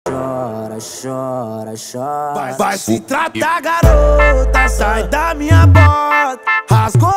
Chora, chora, chora. Vai se tratar, garota, sai da minha bota. Rasgou